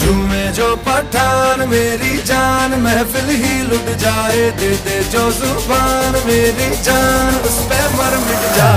झूमे जो पठान मेरी जान, महफिल ही लुट जाए, दे दे जो जुबान मेरी जान, उस पे मर मिट जाए।